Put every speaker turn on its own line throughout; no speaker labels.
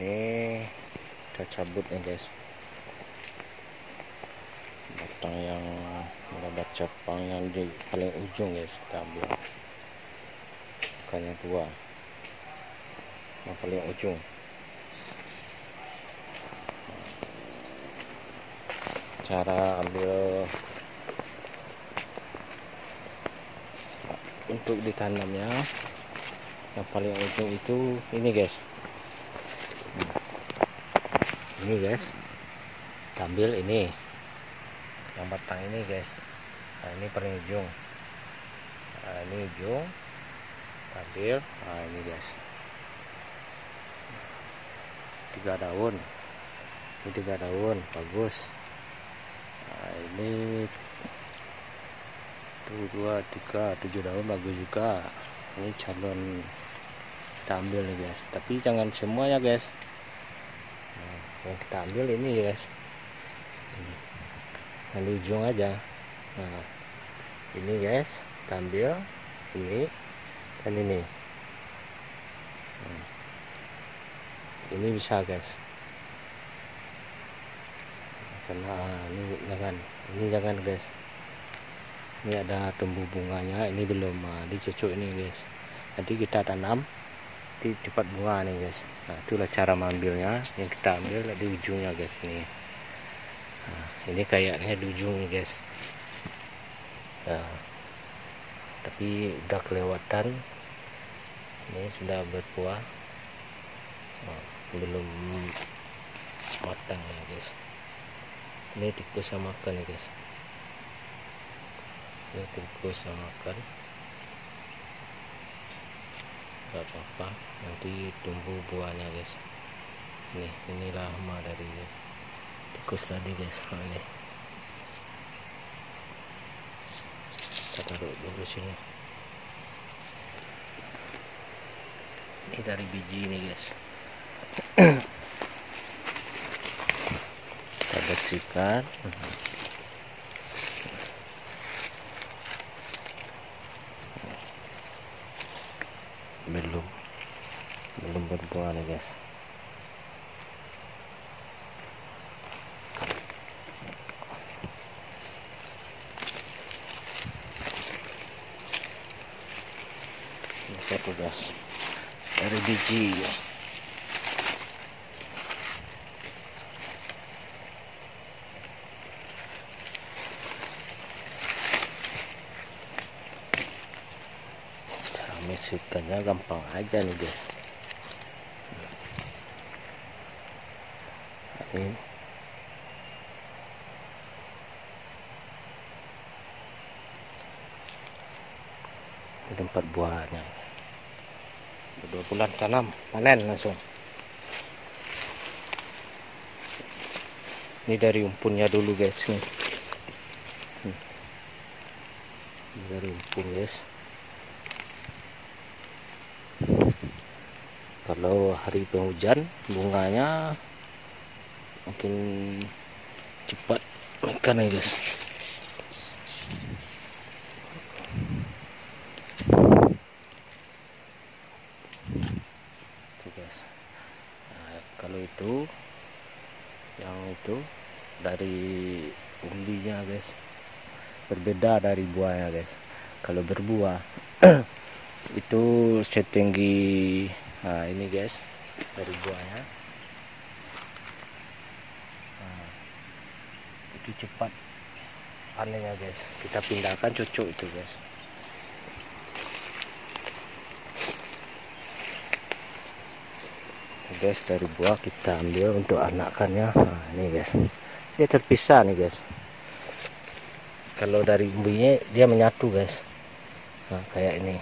Ini kita cabut nih guys, batang yang ada cabang yang di paling ujung guys, kita ambil bukannya dua yang paling ujung. Cara ambil untuk ditanamnya yang paling ujung itu ini guys. Ini guys, kita ambil ini yang batang ini guys. Nah, ini paling ujung. Nah, ini ujung, kita ambil. Nah, ini guys, 3 daun. Ini 3 daun, bagus. Nah, ini 1, 2, 3, 7 daun, bagus juga. Ini calon kita ambil nih guys, tapi jangan semuanya guys. Nah, yang kita ambil ini guys, yang di ujung aja. Nah, ini guys, kita ambil ini dan ini. Ini bisa guys, karena ini jangan guys. Ini ada tumbuh bunganya, ini belum. Dicocok ini guys, nanti kita tanam di cepat bunga nih guys. Nah, itulah cara mengambilnya. Yang kita ambil di ujungnya guys nih. Nah, ini kayaknya di ujung guys. Nah, tapi udah kelewatan. Ini sudah berbuah. Nah, belum matang guys. Ini tikus yang makan ya guys. Ini tikus yang makan. Gak apa-apa, nanti tumbuh buahnya guys. Inilah hama dari tikus tadi guys. Nah, ini kita taruh dulu sini. Ini dari biji ini guys. Kita bersihkan. Belum berbuah nih guys. Ini satu guys dari biji ya. Cara misukannya gampang aja nih guys. Ini tempat buahnya. 2 bulan tanam, panen langsung. Ini dari umpunnya dulu guys nih. Ini dari umpun guys. Kalau hari penghujan bunganya makin cepat makan nih guys. Tuh guys. Nah, kalau itu yang itu dari umbinya guys, berbeda dari buahnya guys. Kalau berbuah itu setinggi, nah ini guys dari buahnya. Nah, itu cepat panennya guys. Kita pindahkan cucuk itu guys. Guys, dari buah kita ambil untuk anakannya. Nah, ini guys, dia terpisah nih guys. Kalau dari umbinya dia menyatu guys. Nah, kayak ini.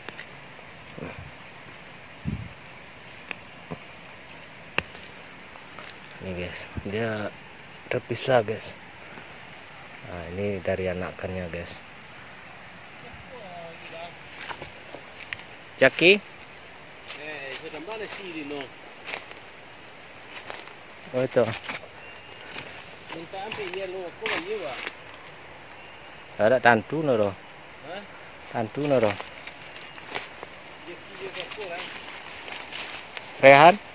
Ini guys, dia terpisah guys. Nah, ini dari anakannya guys. Jaki? Oh itu. Ada tantu noro. Tantu noro. Rehan?